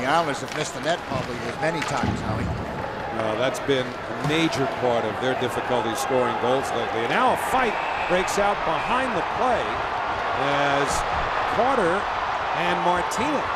the Islanders have missed the net probably as many times, Howie. That's been a major part of their difficulty scoring goals lately. And now a fight breaks out behind the play as Carter and Martinook.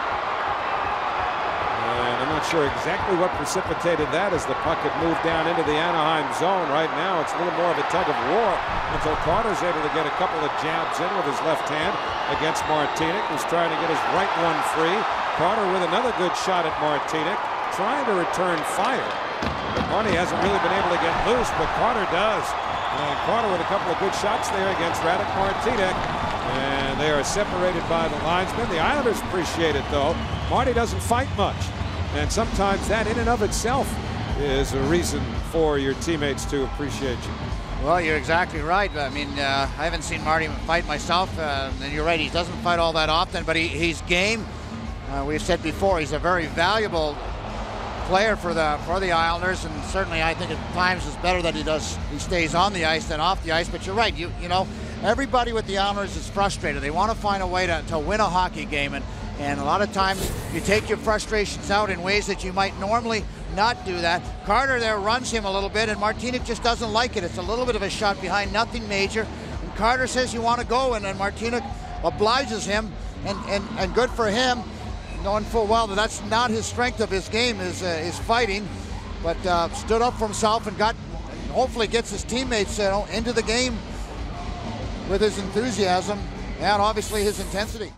And I'm not sure exactly what precipitated that as the puck had moved down into the Anaheim zone. Right now it's a little more of a tug of war until Carter's able to get a couple of jabs in with his left hand against Martinook, who's trying to get his right one free. Carter with another good shot at Martinook, trying to return fire. But Marty hasn't really been able to get loose, but Carter does. And Carter with a couple of good shots there against Radek Martinook. And they are separated by the linesmen. The Islanders appreciate it, though. Marty doesn't fight much. And sometimes that in and of itself is a reason for your teammates to appreciate you. Well, you're exactly right. I mean, I haven't seen Marty fight myself. And you're right, he doesn't fight all that often, but he's game. We've said before, he's a very valuable player for the Islanders, and certainly I think at times it's better that he stays on the ice than off the ice. But you're right, you know, everybody with the Islanders is frustrated. They want to find a way to win a hockey game, and a lot of times you take your frustrations out in ways that you might normally not do that. Carter there runs him a little bit, and Martinook just doesn't like it. It's a little bit of a shot behind, nothing major. And Carter says you want to go, and then Martinook obliges him, and good for him, knowing full well that that's not his strength of his game is fighting, but stood up for himself and hopefully gets his teammates into the game with his enthusiasm and obviously his intensity.